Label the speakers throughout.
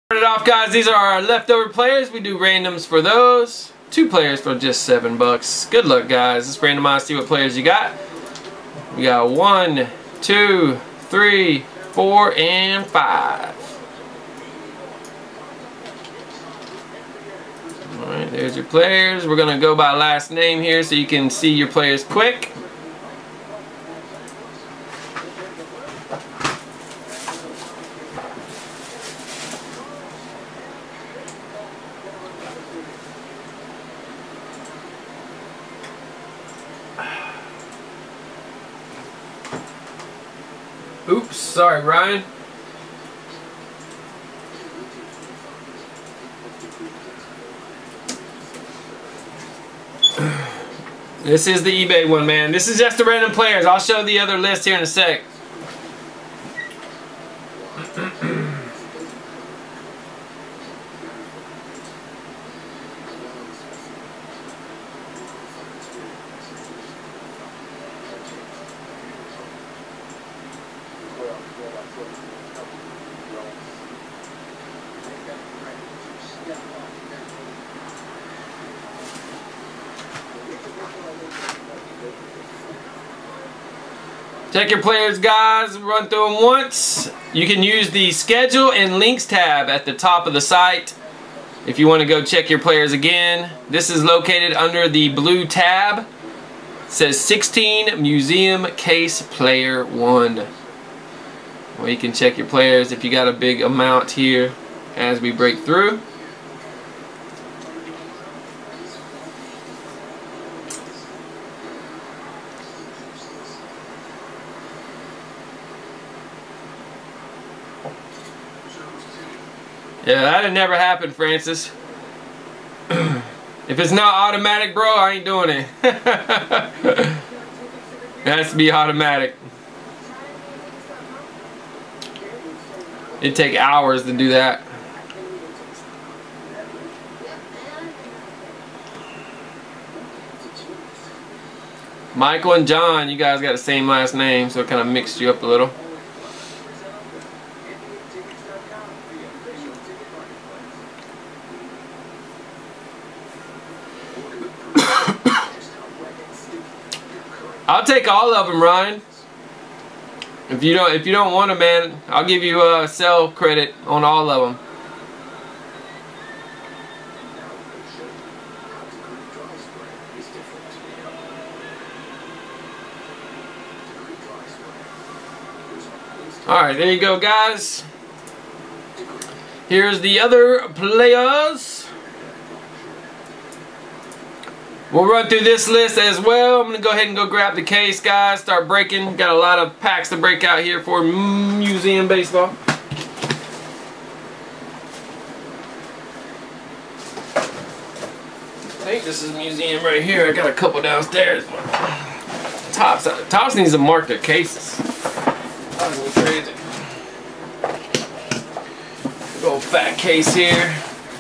Speaker 1: Start it off, guys. These are our leftover players. We do randoms for those. 2 players for just $7. Good luck, guys. Let's randomize, see what players you got. We got 1, 2, 3, 4, and 5. Alright, there's your players. We're going to go by last name here so you can see your players quick. Oops, sorry, Ryan. This is the eBay one, man. This is just the random players. I'll show the other list here in a sec. Check your players, guys. Run through them once. You can use the schedule and links tab at the top of the site if you want to go check your players again. This is located under the blue tab. It says 16 Museum Case Player 1. Well, you can check your players if you got a big amount here as we break through. Yeah, that'd never happen, Francis. If it's not automatic, bro, I ain't doing it. It has to be automatic. It'd take hours to do that. Michael and John, you guys got the same last name, so it kind of mixed you up a little. I'll take all of them, Ryan. If you don't want them, man, I'll give you a sell credit on all of them. All right, there you go, guys. Here's the other players. We'll run through this list as well. I'm going to go ahead and go grab the case, guys. Start breaking. Got a lot of packs to break out here for Museum Baseball. I think this is Museum right here. I got a couple downstairs. Tops needs to mark their cases. That was crazy. Big old fat case here.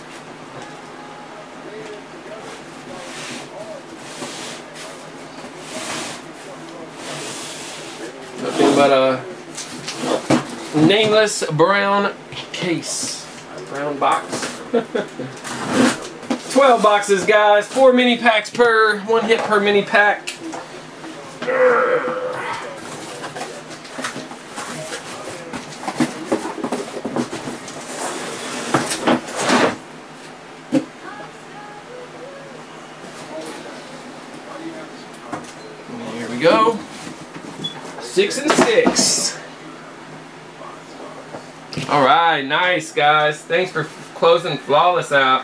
Speaker 1: Nothing but a nameless brown case. Brown box. 12 boxes, guys. 4 mini packs per. 1 hit per mini pack. Here we go. 6 and 6. Alright, nice, guys. Thanks for closing Flawless out.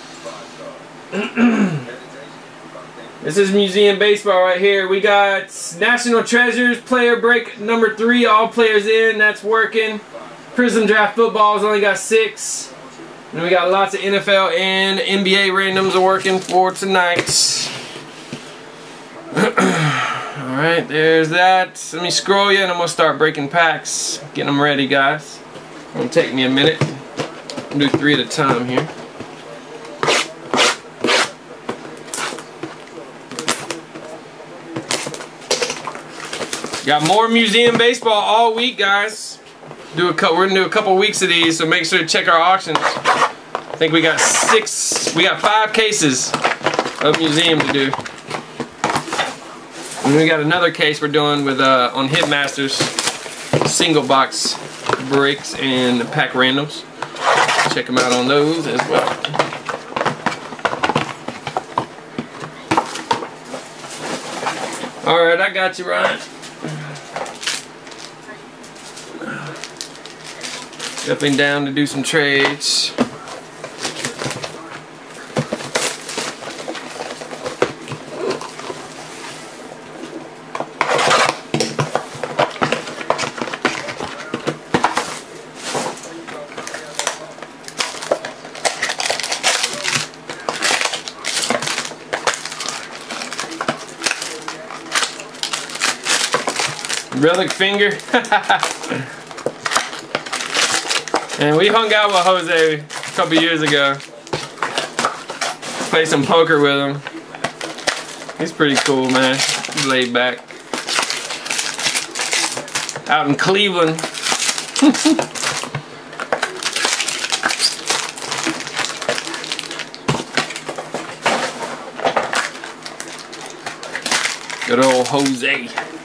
Speaker 1: This is Museum Baseball right here. We got National Treasures, player break number 3, all players in, that's working. Prism Draft Football's only got 6. And we got lots of NFL and NBA randoms are working for tonight. Alright, there's that. Let me scroll you and I'm going to start breaking packs. Getting them ready, guys. It's going to take me a minute. I'll do 3 at a time here. Got more Museum Baseball all week, guys. We're gonna do a couple weeks of these, so make sure to check our auctions. I think we got 5 cases of museum to do. And we got another case we're doing with on Hitmasters, single box breaks and pack randoms. Check them out on those as well. Alright, I got you, Ryan. Definitely down to do some trades. Relic finger. And we hung out with Jose a couple years ago. Played some poker with him. He's pretty cool, man. He's laid back. Out in Cleveland. Good old Jose.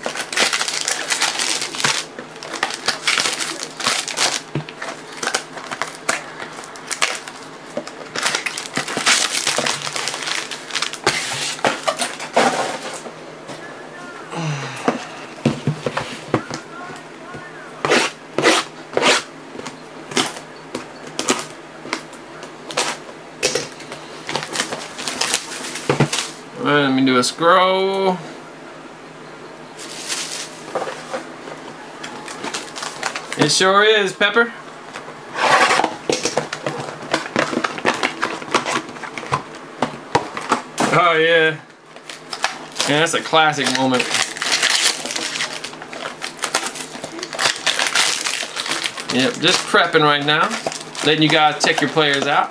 Speaker 1: Alright, let me do a scroll. It sure is, Pepper. Oh yeah. Yeah, that's a classic moment. Yep, just prepping right now. Letting you guys check your players out.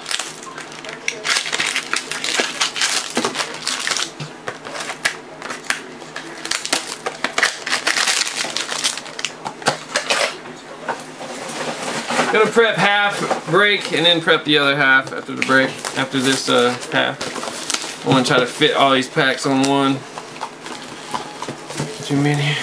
Speaker 1: Gonna prep half, break, and then prep the other half after the break, after this half. I wanna try to fit all these packs on one. Too many.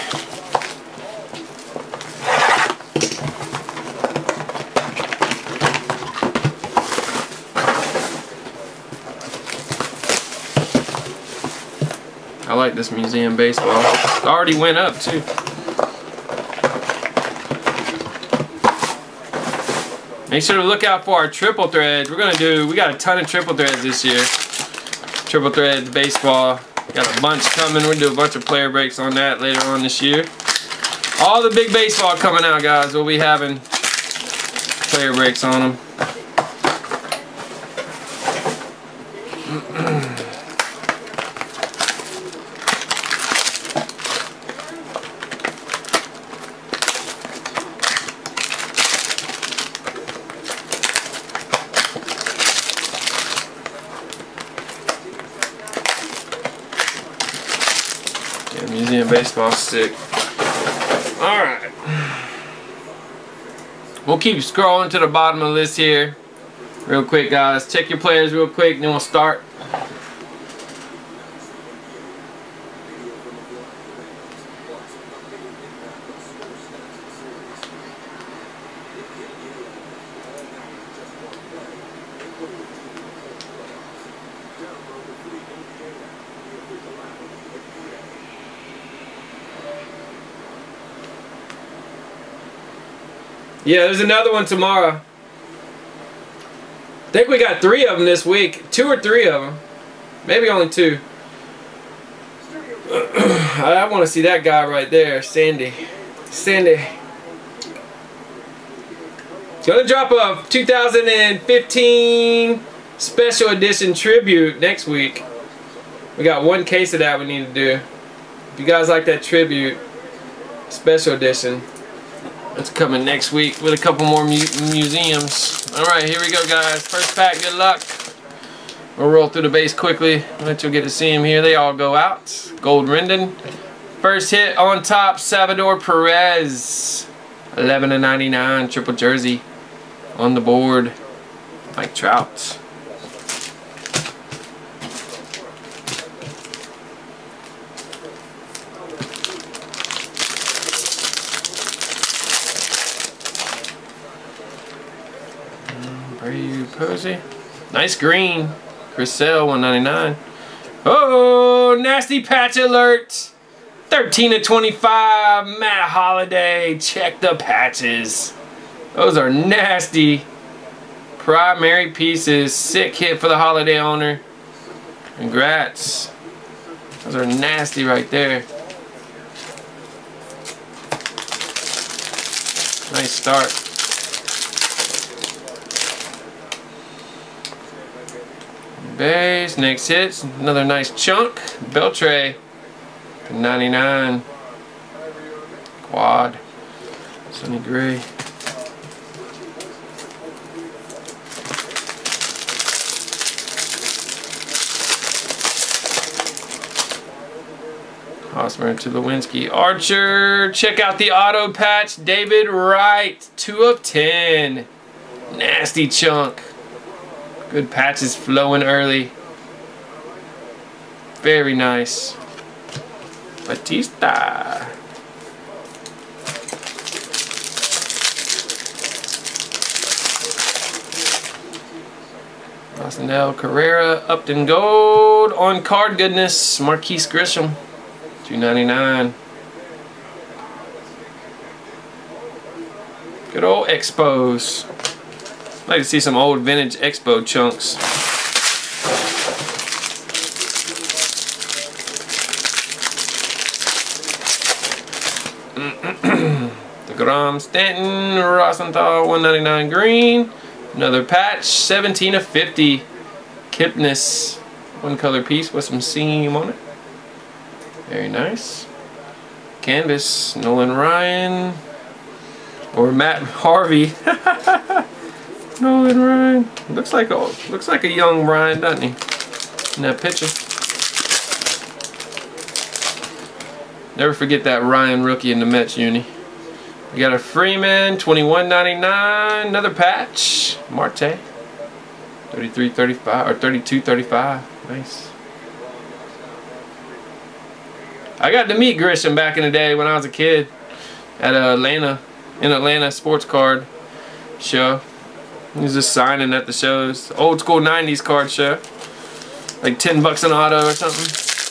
Speaker 1: I like this museum baseball. It already went up too. Make sure to look out for our triple threads. We got a ton of triple threads this year. Triple threads, baseball. Got a bunch coming. We'll do a bunch of player breaks on that later on this year. All the big baseball coming out, guys. We'll be having player breaks on them. Museum baseball stick. Alright. We'll keep scrolling to the bottom of the list here. Real quick, guys. Check your players real quick, then we'll start. Yeah, there's another one tomorrow. I think we got 3 of them this week. 2 or 3 of them. Maybe only 2. I want to see that guy right there, Sandy. Sandy. Gonna drop a 2015 special edition tribute next week. We got 1 case of that we need to do. If you guys like that tribute special edition, it's coming next week with a couple more museums. Alright, here we go, guys. First pack, good luck. We'll roll through the base quickly. Let you get to see them here. They all go out. Gold Rendon. First hit on top, Salvador Perez. 11/99 triple jersey on the board. Mike Trout. Brady Posey. Nice green. Chris Sale, 199. Oh, nasty patch alert. 13/25. Matt Holliday. Check the patches. Those are nasty. Primary pieces. Sick hit for the Holiday owner. Congrats. Those are nasty right there. Nice start. Base, next hits, another nice chunk. Beltre, 99. Quad. Sonny Gray. Hosmer to Lewinsky. Archer, check out the auto patch. David Wright, 2/10. Nasty chunk. Good patches flowing early. Very nice. Batista. Rosendale Carrera, Upton Gold. On card goodness, Marquise Grisham, 299. Good old Expos. I'd like to see some old vintage Expo chunks. DeGrom, Stanton, Rosenthal, 199 green. Another patch, 17/50. Kipnis, one color piece with some seam on it. Very nice. Canvas, Nolan Ryan. Or Matt Harvey. Nolan Ryan. Looks like a young Ryan, doesn't he? In that picture. Never forget that Ryan rookie in the Mets uni. We got a Freeman, 21/99. Another patch. Marte. 33/35 or 32/35. Nice. I got to meet Grisham back in the day when I was a kid at Atlanta sports card show. He was just signing at the shows. Old school 90s card show. Like $10 an auto or something.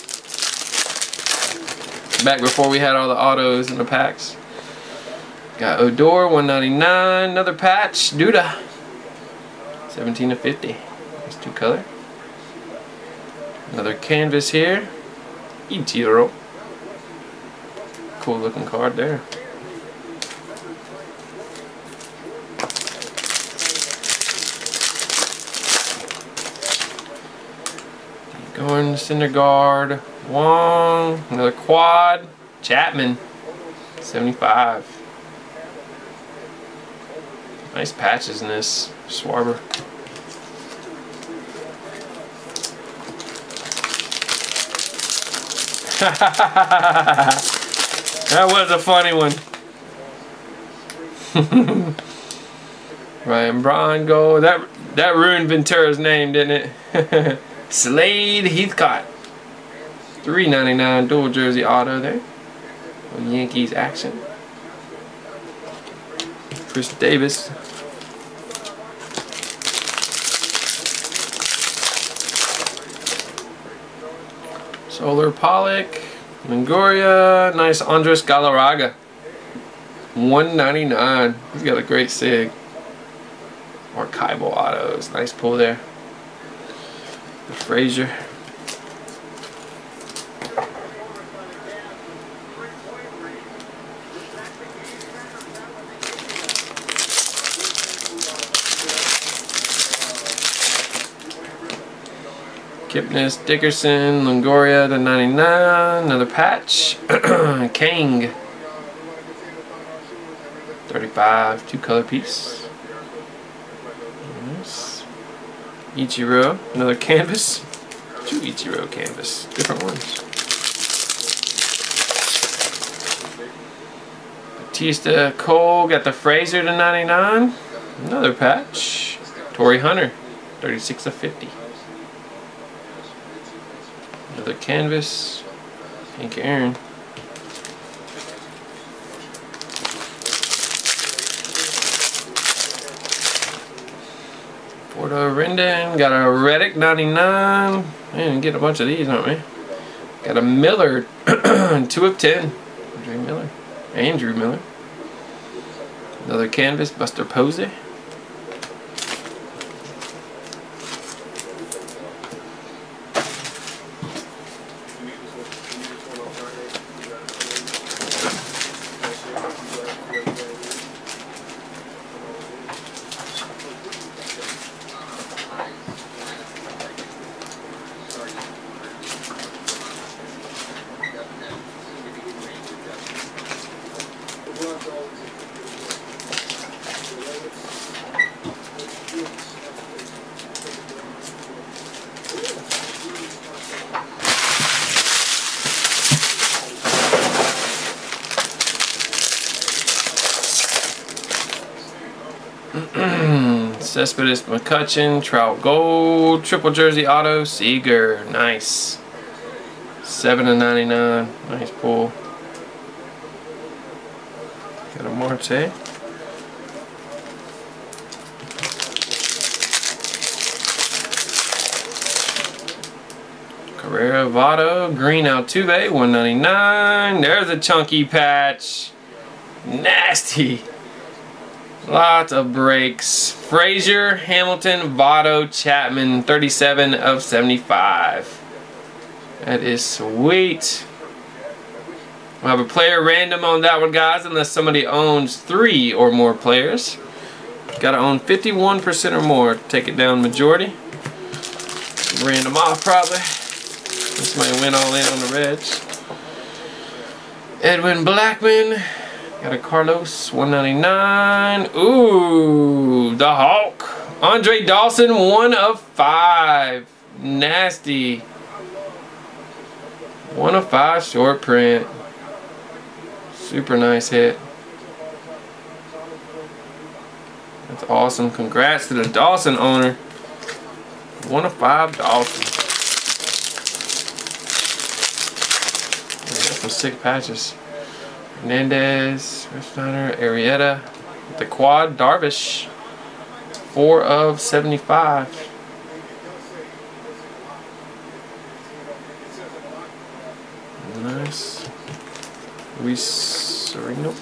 Speaker 1: Back before we had all the autos in the packs. Got Odor, 199. Another patch. Duda. 17/50. That's two color. Another canvas here. Ichiro. Cool looking card there. Gordon, Syndergaard, Wong, another quad, Chapman, 75. Nice patches in this, Schwarber. That was a funny one. Ryan Braun gold. That ruined Ventura's name, didn't it? Slade Heathcott, 399 dual jersey auto there on Yankees action. Chris Davis. Solar Pollock, Longoria, nice Andres Galarraga, 199. He's got a great sig. Archival autos, nice pull there. Frazier. Kipnis, Dickerson, Longoria to 99. Another patch. Kang. 35. Two color piece. Nice. Ichiro, another canvas. Two Ichiro canvas, different ones. Bautista Cole got the Frazier to 99. Another patch. Torrey Hunter, 36 of 50. Another canvas. Hank Aaron. Porto Rendon, got a Reddick 99. Man, get a bunch of these, aren't we? Got a Miller 2 of 10. Andrew Miller. Another canvas, Buster Posey.
Speaker 2: Cespedes McCutchen, Trout Gold, triple jersey auto, Seager, nice. 7 of 99, nice pull. Got a Marte. Carrera Votto, green Altuve, 199. There's a chunky patch. Nasty. Lots of breaks. Frazier, Hamilton, Votto, Chapman, 37 of 75. That is sweet. We'll have a player random on that one, guys, unless somebody owns 3 or more players. Gotta own 51% or more to take it down majority. Random off, probably. Somebody went all in on the Reds. Edwin Blackman. Got a Carlos, 199. Ooh, the Hulk. Andre Dawson, 1 of 5. Nasty. 1 of 5 short print. Super nice hit. That's awesome. Congrats to the Dawson owner. 1 of 5 Dawson. Some sick patches. Hernandez, Refsnyder, Arrieta, the quad, Darvish, 4 of 75. Nice. Luis Sereno.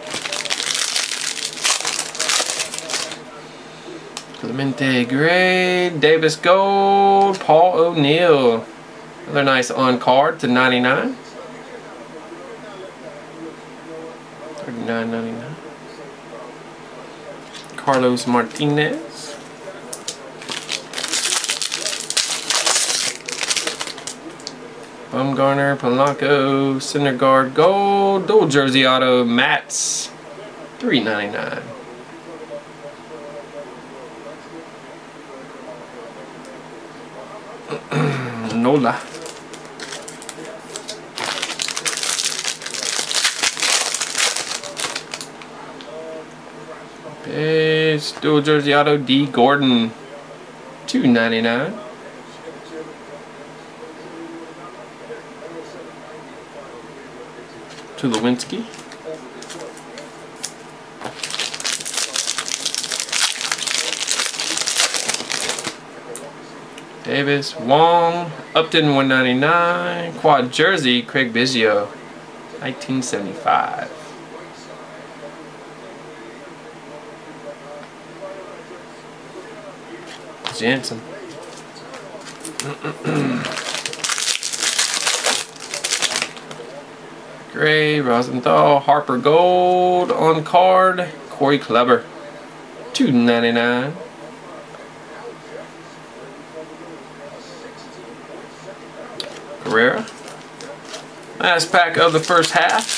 Speaker 2: Clemente Gray, Davis Gold, Paul O'Neill. Another nice on card to 99. $39.99. Carlos Martinez. Bumgarner, Polanco, Syndergaard Gold, dual jersey auto, Mats, $3.99. Nola. It's dual jersey auto, D. Gordon, $2.99. Tulowitzki. Davis, Wong, Upton, $1.99. Quad jersey, Craig Biggio, 1975. Jansen. Gray, Rosenthal, Harper Gold on card, Corey Kluber, $2.99. Carrera. Last pack of the first half.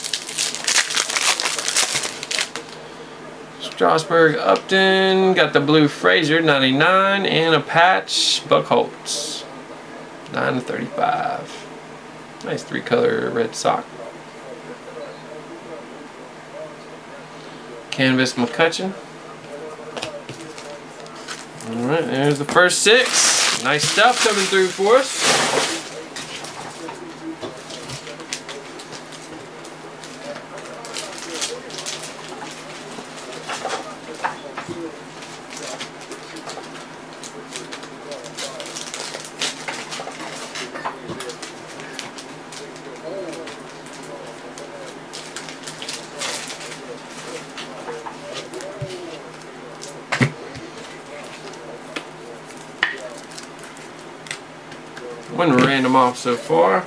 Speaker 2: Strasburg, Upton, got the blue Frazier, 99, and a patch, Buckholz, 9 of 35. Nice 3-color red sock. Canvas McCutcheon. Alright, there's the first 6. Nice stuff coming through for us. One random off so far.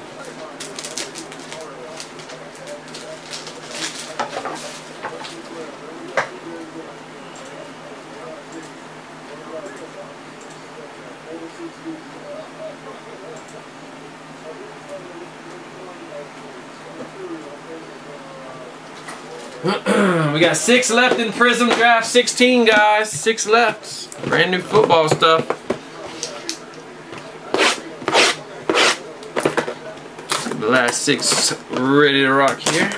Speaker 2: We got 6 left in Prism Draft 16, guys. 6 left. Brand new football stuff. The last 6 ready to rock here.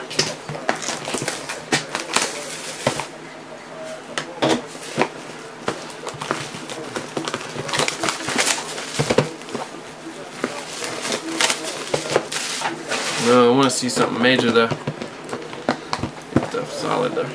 Speaker 2: No, I want to see something major though. Stuff solid though.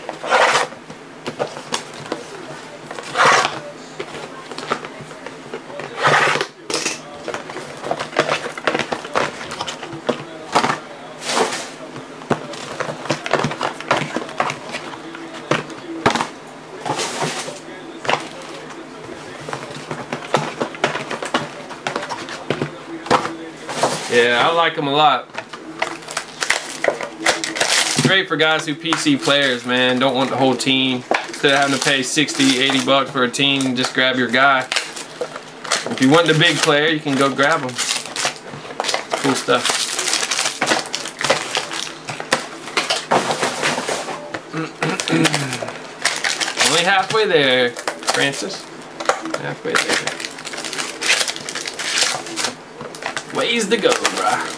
Speaker 2: Yeah, I like them a lot. Great for guys who PC players, man. Don't want the whole team. Instead of having to pay 60, 80 bucks for a team, just grab your guy. If you want the big player, you can go grab them. Cool stuff. Only halfway there, Francis. Halfway there. Ways to go, bruh.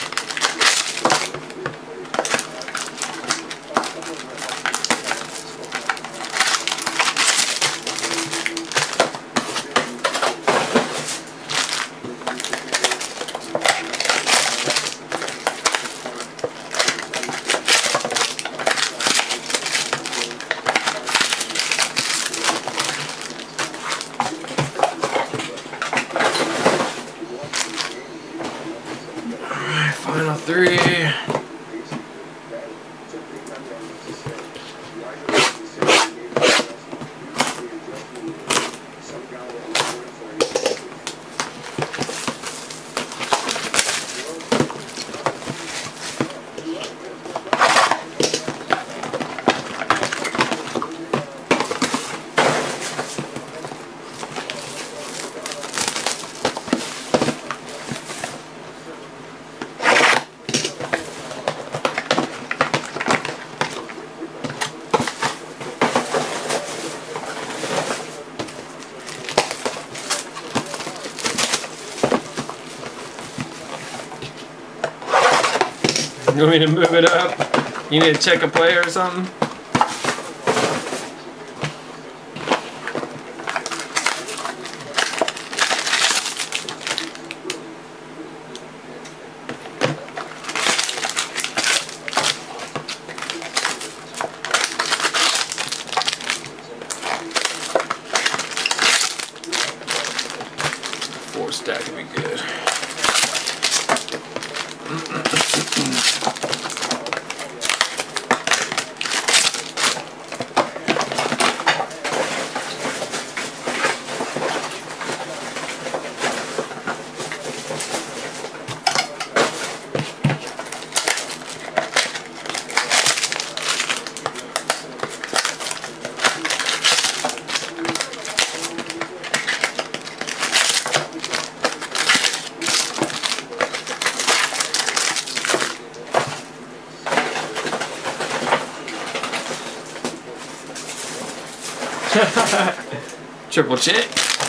Speaker 2: Final 3. You want me to move it up? You need to check a player or something? Four stack would be good. Triple check.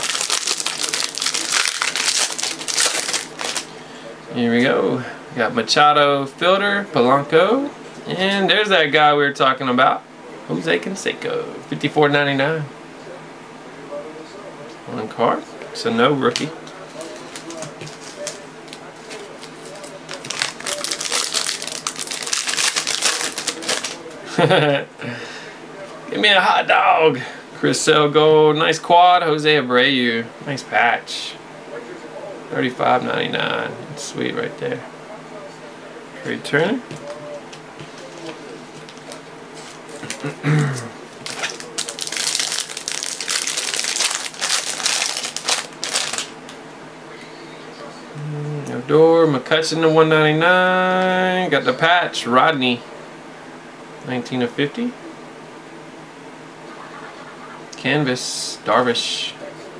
Speaker 2: Here we go. Got Machado, Fielder, Polanco, and there's that guy we were talking about. Jose Canseco, 54.99. One card, so no rookie. Give me a hot dog. Chris Selgo, nice quad. Jose Abreu, nice patch. 35.99. Sweet right there. Trade Turner. Odor, McCutcheon to 199. Got the patch. Rodney, 19/50. Canvas, Darvish.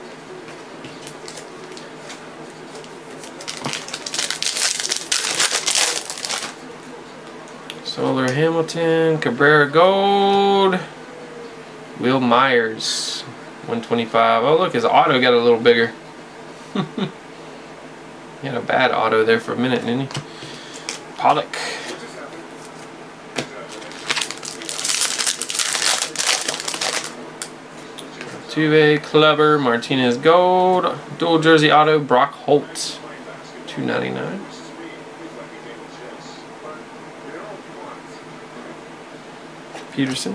Speaker 2: Solar Hamilton, Cabrera Gold. Will Myers, 125. Oh look, his auto got a little bigger. He had a bad auto there for a minute, didn't he? Pollock. Altuve, Clubber, Martinez Gold, dual jersey auto, Brock Holt, 299. Peterson.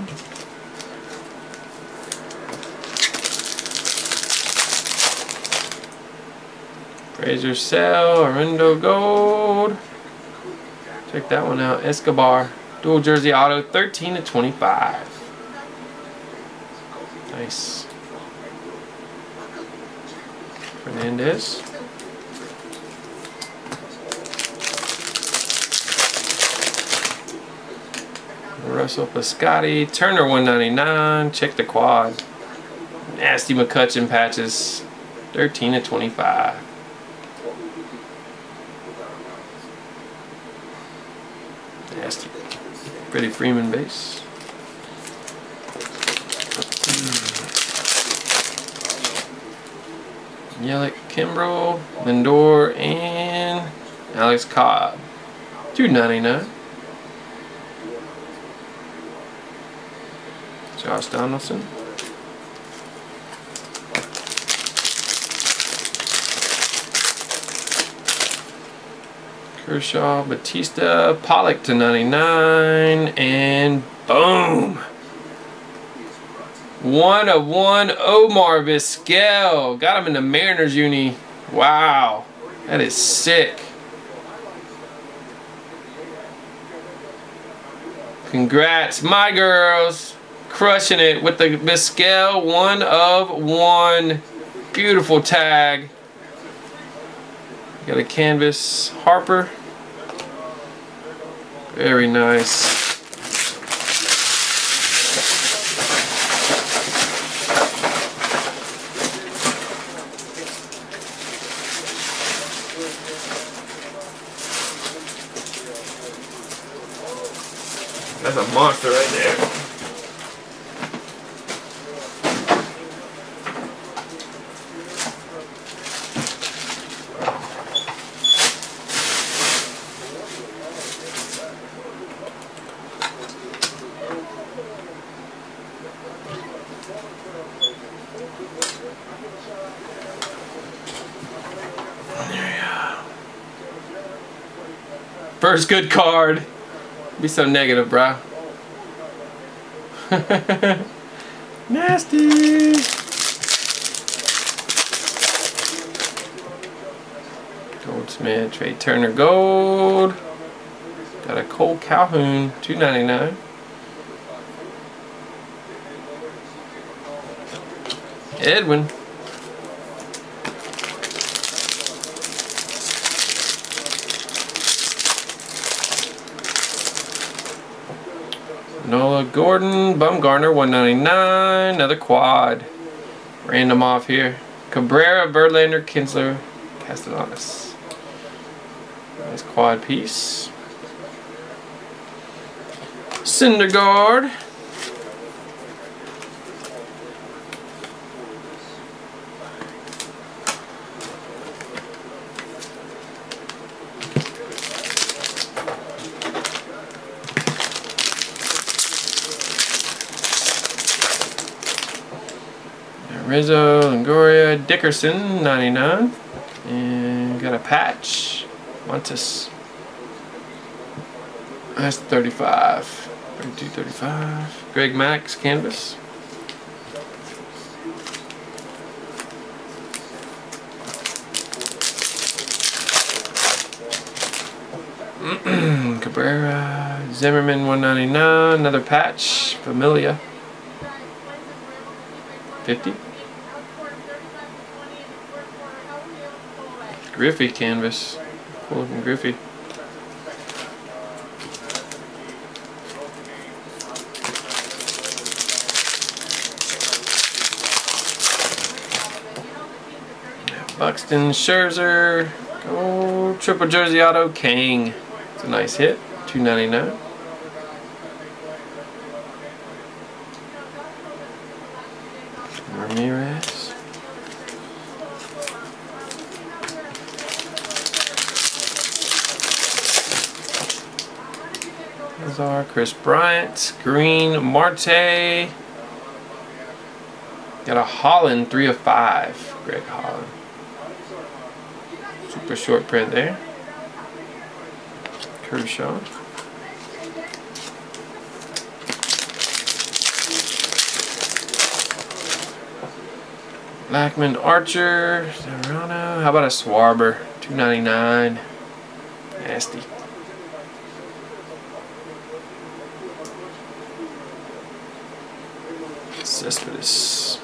Speaker 2: Fraser Sell, Arendo Gold. Check that one out. Escobar, dual jersey auto, 13/25. Nice. Fernandez. Russell Piscotti, Turner 199. Check the quad. Nasty McCutcheon patches, 13/25. Nasty. Freddie Freeman base. Yelich, Kimbrel, Lindor, and Alex Cobb, 299. Josh Donaldson. Kershaw, Batista, Pollock to 99, and boom! 1/1 Omar Vizquel. Got him in the Mariners uni. Wow, that is sick. Congrats, my girls. Crushing it with the Vizquel 1/1. Beautiful tag. Got a canvas Harper. Very nice. That's a monster right there. First good card. Be so negative, bro. Nasty. Goldsmith, Trey Turner Gold. Got a Cole Calhoun, $2.99. Edwin. Nola Gordon, Bumgarner, $1.99. Another quad. Random off here. Cabrera, Verlander, Kinsler, Castellanos. Nice quad piece. Syndergaard. Rizzo, Longoria, Dickerson, 99. And got a patch. Montes. That's 35. 32, 35. Greg Max, canvas. Cabrera, Zimmerman, 199. Another patch. Familia. 50. Griffey canvas. Cool looking Griffey. Buxton, Scherzer. Oh, triple jersey auto, Kang. It's a nice hit. $2.99. Ramirez. Those are Chris Bryant, Green, Marte. Got a Holland, 3 of 5. Greg Holland. Super short print there. Kershaw. Blackman, Archer, Serrano. How about a Schwarber? $2.99. Nasty. Cespedes.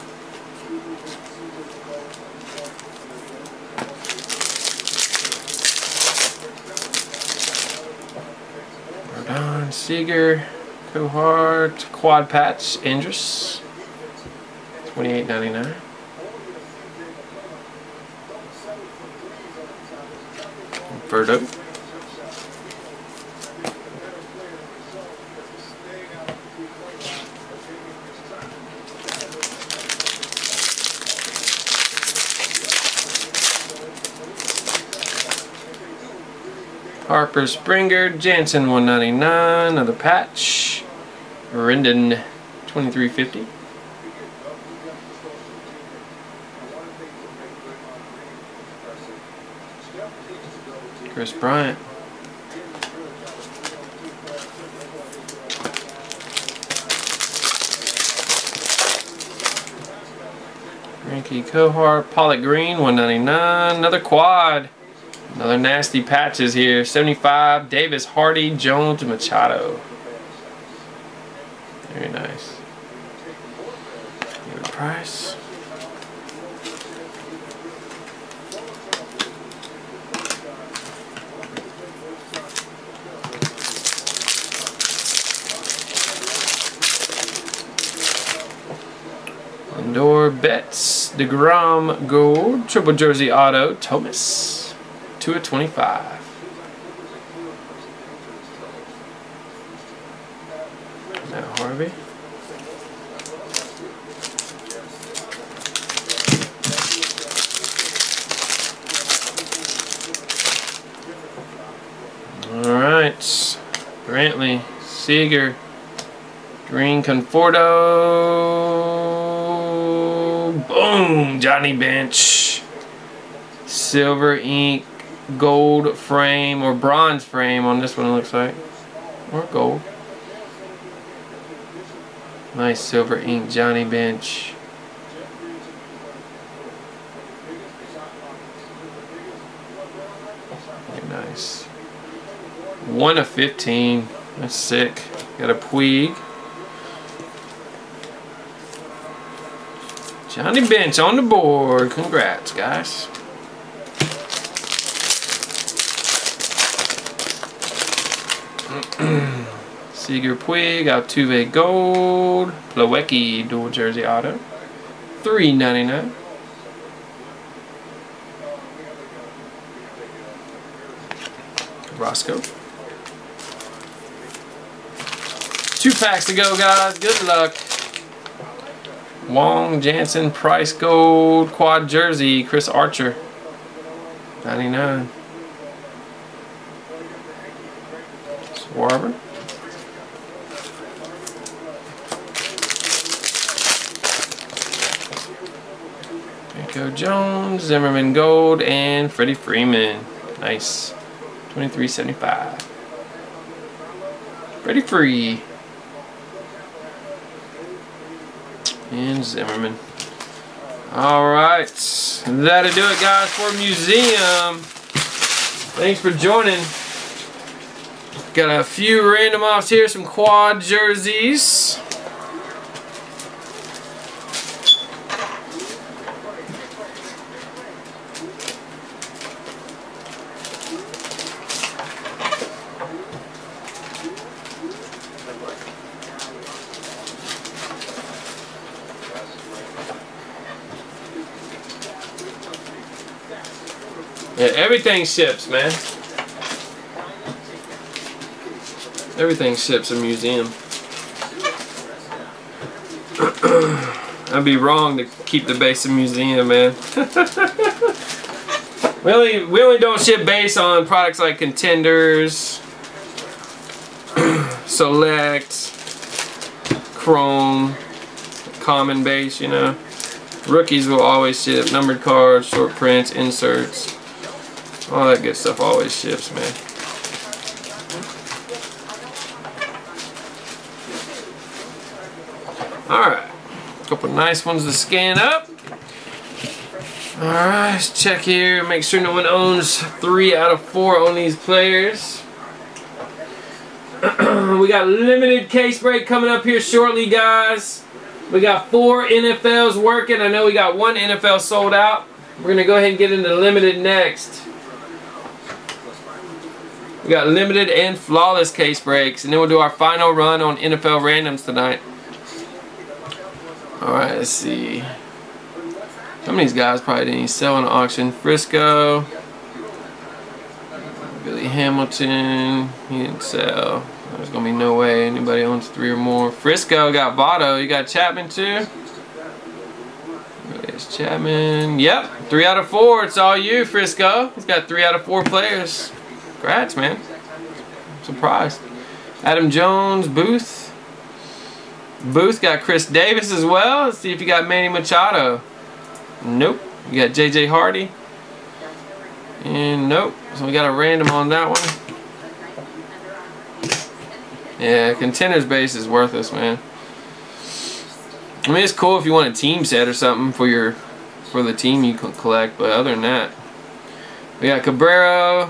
Speaker 2: Rodon, Seager, Cohart, quad patch, Andrus. $28.99. Verdo. Harper, Springer, Jansen, $1.99. Another patch. Rendon, $23.50. Chris Bryant. Ranky Cohart, Pollock Green, $1.99. Another quad. Another nasty patches here. 75, Davis, Hardy, Jones, Machado. Very nice. David Price. Lindor, Betts, DeGrom, Gold, triple jersey auto, Thomas. 2 of 25. Now Harvey. All right, Brantley, Seager, Green, Conforto. Boom, Johnny Bench. Silver ink. Gold frame or bronze frame on this one, it looks like, or gold. Nice silver ink Johnny Bench. Very nice. 1 of 15. That's sick. Got a Puig. Johnny Bench on the board. Congrats, guys. Seager, Puig, Altuve Gold, Plawecki dual jersey auto, $3.99. Roscoe. 2 packs to go, guys. Good luck. Wong, Jansen, Price Gold, quad jersey, Chris Archer, $99. Schwarber. Nico Jones, Zimmerman Gold, and Freddie Freeman. Nice. 23.75. Freddie Free. And Zimmerman. Alright. That'll do it, guys, for Museum. Thanks for joining. Got a few random offs here, some quad jerseys. Yeah, everything ships, man. Everything ships a Museum. I'd be wrong to keep the base a Museum, man. we only don't ship base on products like Contenders, Select, Chrome, Common base, you know. Rookies will always ship. Numbered cards, short prints, inserts. All that good stuff always ships, man. Alright. A couple nice ones to scan up. Alright, let's check here. Make sure no one owns 3 out of 4 on these players. We got limited case break coming up here shortly, guys. We got 4 NFLs working. I know we got 1 NFL sold out. We're going to go ahead and get into limited next. We got limited and flawless case breaks, and then we'll do our final run on NFL randoms tonight. Alright, let's see. Some of these guys probably didn't sell in auction. Frisco, Billy Hamilton, he didn't sell. There's gonna be no way anybody owns 3 or more. Frisco got Votto. You got Chapman too? There's Chapman. Yep, 3 out of 4. It's all you, Frisco. He's got 3 out of 4 players. Congrats, man. I'm surprised. Adam Jones, Booth. Booth got Chris Davis as well. Let's see if you got Manny Machado. Nope. You got JJ Hardy. And nope. So we got a random on that one. Yeah, Contenders base is worthless, man. I mean, it's cool if you want a team set or something for the team you can collect, but other than that, we got Cabrera,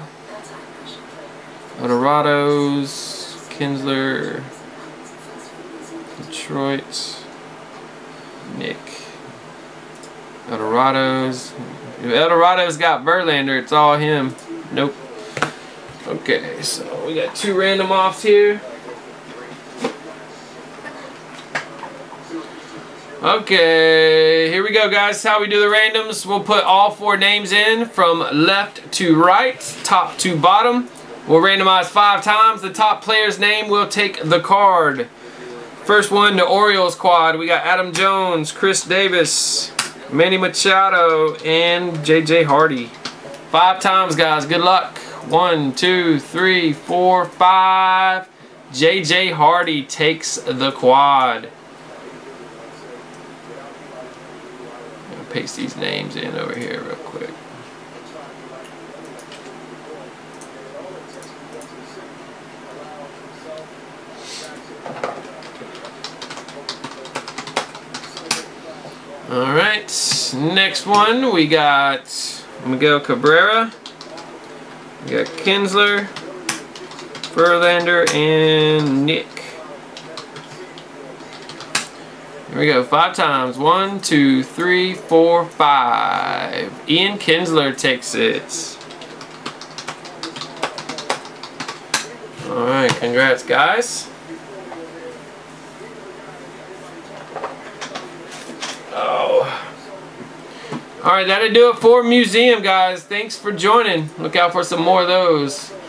Speaker 2: Odorados, Kinsler, Detroit, Nick, Odorados. If Eldorado's got Verlander, it's all him. Nope. Okay, so we got 2 random offs here. Okay, here we go, guys. How we do the randoms. We'll put all 4 names in from left to right, top to bottom. We'll randomize 5 times. The top player's name will take the card. First one, the Orioles quad. We got Adam Jones, Chris Davis, Manny Machado, and JJ Hardy. 5 times, guys. Good luck. 1, 2, 3, 4, 5. JJ Hardy takes the quad. Paste these names in over here real quick. Alright, next one we got Miguel Cabrera, we got Kinsler, Verlander, and Nick. Here we go, 5 times. 1, 2, 3, 4, 5. Ian Kinsler takes it. Alright, congrats, guys. Oh. Alright, that'll do it for Museum, guys. Thanks for joining. Look out for some more of those.